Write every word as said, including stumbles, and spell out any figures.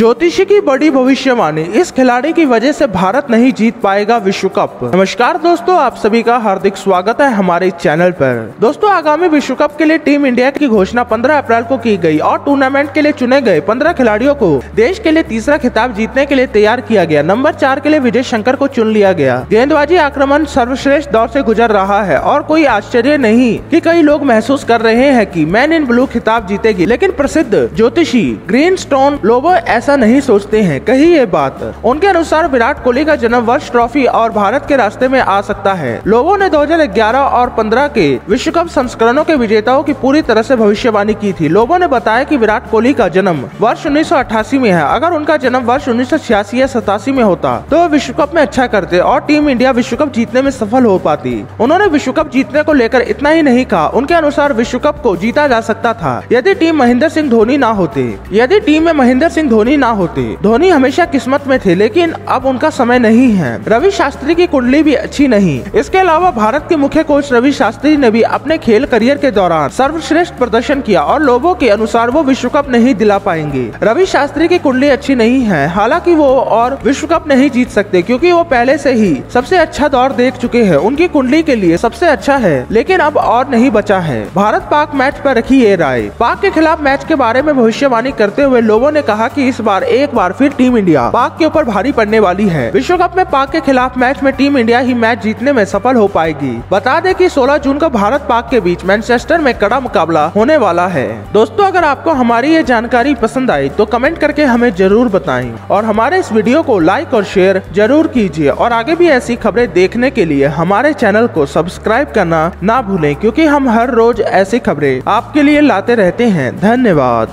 ज्योतिषी की बड़ी भविष्यवाणी, इस खिलाड़ी की वजह से भारत नहीं जीत पाएगा विश्व कप। नमस्कार दोस्तों, आप सभी का हार्दिक स्वागत है हमारे चैनल पर। दोस्तों, आगामी विश्व कप के लिए टीम इंडिया की घोषणा पंद्रह अप्रैल को की गई और टूर्नामेंट के लिए चुने गए पंद्रह खिलाड़ियों को देश के लिए तीसरा खिताब जीतने के लिए तैयार किया गया। नंबर चार के लिए विजय शंकर को चुन लिया गया। गेंदबाजी आक्रमण सर्वश्रेष्ठ दौर से गुजर रहा है और कोई आश्चर्य नहीं कि कई लोग महसूस कर रहे हैं कि मैन इन ब्लू खिताब जीतेगी, लेकिन प्रसिद्ध ज्योतिषी ग्रीन स्टोन लोबो ऐसा नहीं सोचते हैं। कही ये बात, उनके अनुसार विराट कोहली का जन्म वर्ष ट्रॉफी और भारत के रास्ते में आ सकता है। लोबो ने दो हज़ार ग्यारह और पंद्रह के विश्व कप संस्करणों के विजेताओं की पूरी तरह से भविष्यवाणी की थी। लोबो ने बताया कि विराट कोहली का जन्म वर्ष उन्नीस सौ अट्ठासी में है। अगर उनका जन्म वर्ष उन्नीस सौ छियासी या सतासी में होता तो वह विश्व कप में अच्छा करते और टीम इंडिया विश्व कप जीतने में सफल हो पाती। उन्होंने विश्व कप जीतने को लेकर इतना ही नहीं कहा, उनके अनुसार विश्व कप को जीता जा सकता था यदि टीम महेंद्र सिंह धोनी ना होते। यदि टीम में महेंद्र सिंह धोनी ना होते। धोनी हमेशा किस्मत में थे, लेकिन अब उनका समय नहीं है। रवि शास्त्री की कुंडली भी अच्छी नहीं। इसके अलावा भारत के मुख्य कोच रवि शास्त्री ने भी अपने खेल करियर के दौरान सर्वश्रेष्ठ प्रदर्शन किया और लोगों के अनुसार वो विश्व कप नहीं दिला पाएंगे। रवि शास्त्री की कुंडली अच्छी नहीं है, हालांकि वो और विश्व कप नहीं जीत सकते क्योंकि वो पहले से ही सबसे अच्छा दौर देख चुके हैं। उनकी कुंडली के लिए सबसे अच्छा है, लेकिन अब और नहीं बचा है। भारत पाक मैच पर रखी ये राय। पाक के खिलाफ मैच के बारे में भविष्यवाणी करते हुए लोगों ने कहा कि इस बार एक बार फिर टीम इंडिया पाक के ऊपर भारी पड़ने वाली है। विश्व कप में पाक के खिलाफ मैच में टीम इंडिया ही मैच जीतने में सफल हो पाएगी। बता दें कि सोलह जून को भारत पाक के बीच मैनचेस्टर में कड़ा मुकाबला होने वाला है। दोस्तों, अगर आपको हमारी ये जानकारी पसंद आई तो कमेंट करके हमें जरूर बताएं और हमारे इस वीडियो को लाइक और शेयर जरूर कीजिए और आगे भी ऐसी खबरें देखने के लिए हमारे चैनल को सब्सक्राइब करना ना भूलें, क्योंकि हम हर रोज ऐसी खबरें आपके लिए लाते रहते हैं। धन्यवाद।